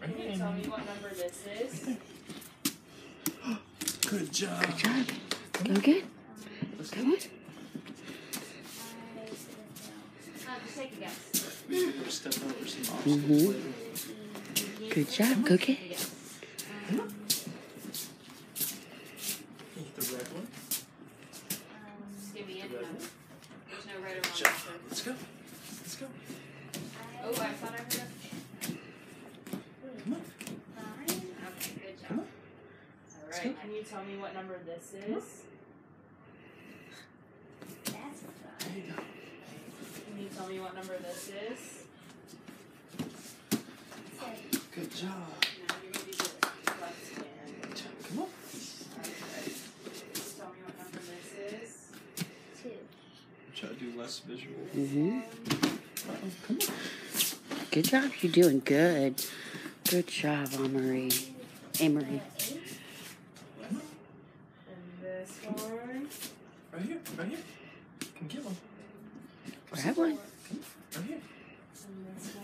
Can you tell me what number this is? Good job. Good job. Go again. Come on. Just take a guess. Maybe we'll step over some obstacles later. Good job. Go again. Eat the red one. Just give me any number. There's no right or wrong Good job. answer. Let's go. Let's go. Oh, I thought I heard a... Come on. Okay, good job. Come on. Alright, can you tell me what number this is? That's fun. There you go. Can you tell me what number this is? Good job. Now you're going to do the left hand. Good job. Come on. Okay. Tell me what number this is. 2. Try to do less visual. Come on. Good job. You're doing good. Good job, Amory. Amory. And this one. Right here. Right here. Can get one. Grab one. Right here. And this